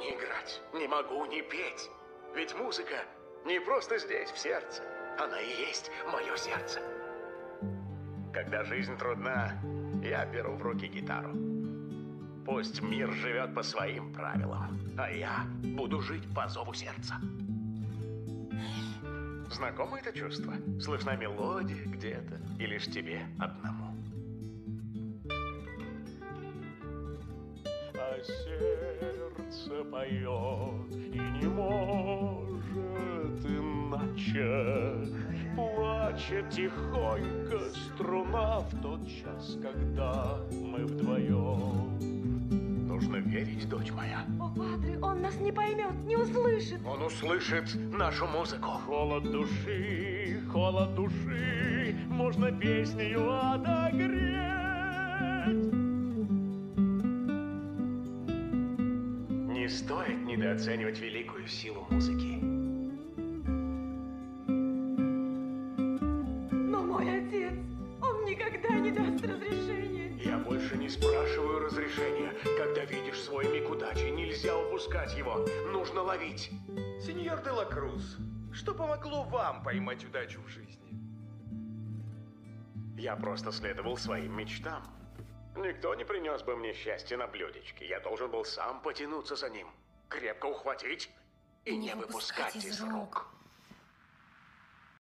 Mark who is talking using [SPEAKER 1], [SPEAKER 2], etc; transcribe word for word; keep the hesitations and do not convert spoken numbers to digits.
[SPEAKER 1] ни играть, не могу ни петь. Ведь музыка не просто здесь, в сердце. Она и есть мое сердце. Когда жизнь трудна, я беру в руки гитару. Пусть мир живет по своим правилам, а я буду жить по зову сердца. Знакомо это чувство? Слышна мелодия где-то, и лишь тебе одному. А сердце поет и не может иначе. Плачет тихонько струна в тот час, когда мы вдвоем. Нужно верить, дочь моя.
[SPEAKER 2] О, падре, он нас не поймет, не услышит.
[SPEAKER 1] Он услышит нашу музыку.
[SPEAKER 3] Холод души, холод души, можно песнею отогреть.
[SPEAKER 1] Не стоит недооценивать великую силу музыки.
[SPEAKER 2] Но мой отец, он никогда не даст разрешения.
[SPEAKER 1] Я больше не спрашиваю разрешения. Когда видишь свой миг удачи, нельзя упускать его. Нужно ловить.
[SPEAKER 4] Сеньор де ла Круз, что помогло вам поймать удачу в жизни?
[SPEAKER 1] Я просто следовал своим мечтам. Никто не принес бы мне счастье на блюдечке. Я должен был сам потянуться за ним, крепко ухватить и не, не выпускать из рук.